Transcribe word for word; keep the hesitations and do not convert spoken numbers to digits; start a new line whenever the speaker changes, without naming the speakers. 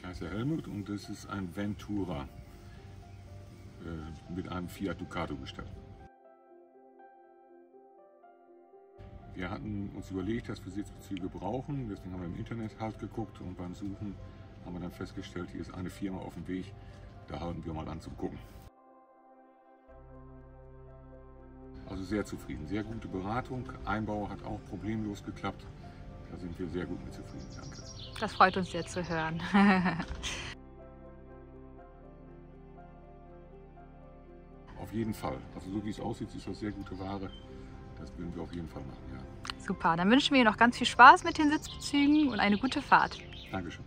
Ich heiße Helmut und das ist ein Ventura äh, mit einem Fiat Ducato Gestell. Wir hatten uns überlegt, dass wir Sitzbezüge brauchen, deswegen haben wir im Internet halt geguckt und beim Suchen haben wir dann festgestellt, hier ist eine Firma auf dem Weg, da halten wir mal an zum Gucken. Also sehr zufrieden, sehr gute Beratung, Einbau hat auch problemlos geklappt, da sind wir sehr gut mit zufrieden, danke.
Das freut uns sehr zu hören.
Auf jeden Fall, also so wie es aussieht, ist das sehr gute Ware, das würden wir auf jeden Fall machen, ja.
Super, dann wünschen wir Ihnen noch ganz viel Spaß mit den Sitzbezügen und eine gute Fahrt.
Dankeschön.